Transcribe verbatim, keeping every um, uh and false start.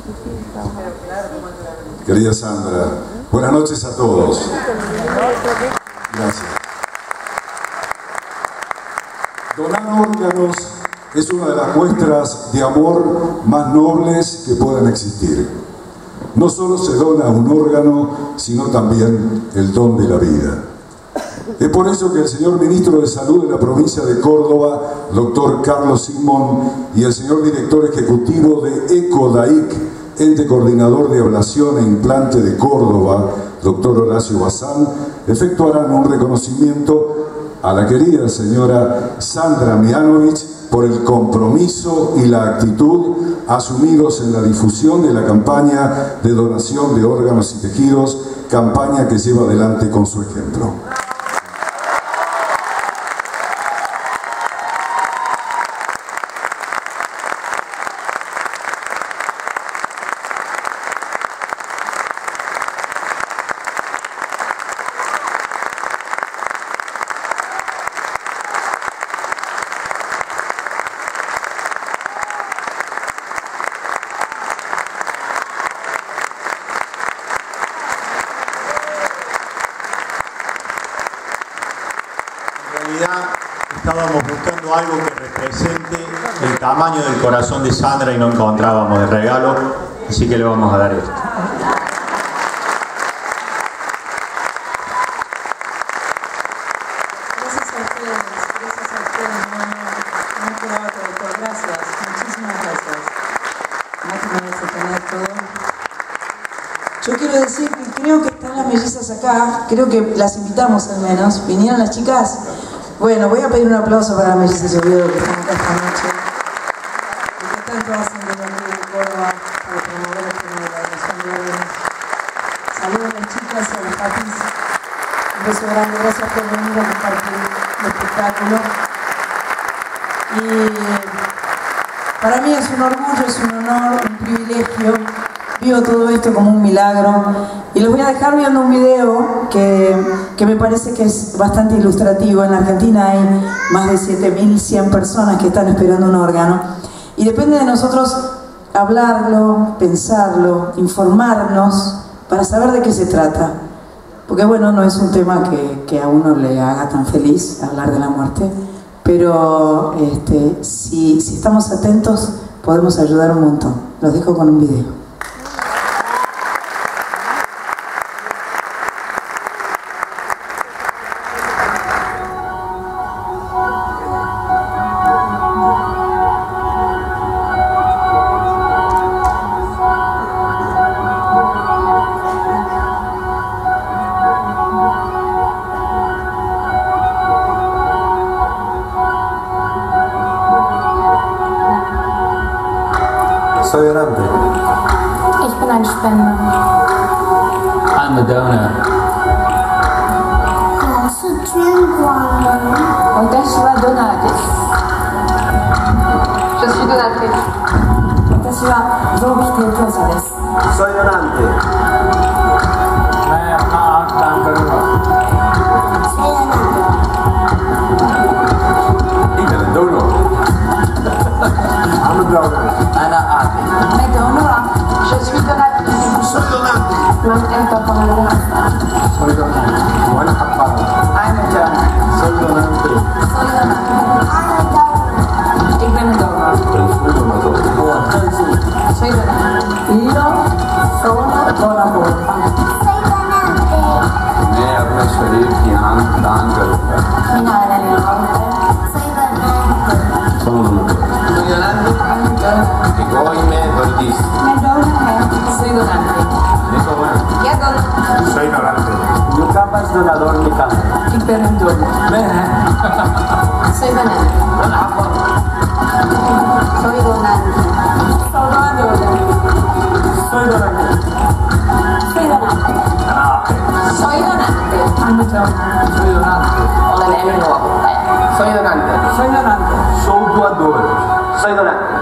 Querida Sandra, buenas noches a todos. Gracias. Donar órganos es una de las muestras de amor más nobles que puedan existir. No solo se dona un órgano, sino también el don de la vida. Es por eso que el señor Ministro de Salud de la provincia de Córdoba, doctor Carlos Simón, y el señor Director Ejecutivo de ECODAIC, Ente Coordinador de Ablación e Implante de Córdoba, doctor Horacio Bazán, efectuarán un reconocimiento a la querida señora Sandra Mianovich por el compromiso y la actitud asumidos en la difusión de la campaña de donación de órganos y tejidos, campaña que lleva adelante con su ejemplo. Estábamos buscando algo que represente el tamaño del corazón de Sandra y no encontrábamos el regalo, así que le vamos a dar esto. Gracias a ustedes, gracias a ustedes, no, no, no quedaba todo, gracias, muchísimas gracias. No te merece tener todo. Yo quiero decir que creo que están las mellizas acá, creo que las invitamos al menos, vinieron las chicas. Bueno, voy a pedir un aplauso para las mellizas Oviedo que están acá esta noche. Y que están todas en el Río de Córdoba para promover el tema de la donación de órganos. Saludos a las chicas y a los papis. Un beso grande, gracias por venir a compartir el espectáculo. Y para mí es un orgullo, es un honor, un privilegio. Vivo todo esto como un milagro y los voy a dejar viendo un video que, que me parece que es bastante ilustrativo. En la Argentina hay más de siete mil cien personas que están esperando un órgano y depende de nosotros hablarlo, pensarlo, informarnos para saber de qué se trata, porque bueno, no es un tema que, que a uno le haga tan feliz hablar de la muerte, pero este, si, si estamos atentos podemos ayudar un montón. Los dejo con un video. Soy donante. Ich bin ein Spender. I'm a donor. 我是捐款人。私はドナーです。Je suis donatrice. 私は臓器提供者です。 Soy donante. मैं अपना आँख दान करूँगा. Soy donante. Dime, el dono. I'm a donor. أنا أعطي. मैं donor. Je suis donatrice. Soy donante. Man entra con el Soy donante. Buena campana. I'm a donor. Soy donante. Soy donante. I'm a donor. Ik ben een donor. Soy donador. Soy donante. Io sono donatore. Soy donante. मैं अपने शरीर की आँख दान करूँगा. Mina la mia morte. Soy donante. Sono donante. Soy donante. Y hoy me doy. Me donante. Soy donante. Eso bueno. Я donor. Soy donante. Mi capa es donador, mi capa. Ik ben een donor. Soy donante. Soy donante. Soy donante. Soy donante. Soy donante. Soy donante. Soy donante. Olen emme nuo. Soy donante. Soy donante. Soy doador. Soy donante.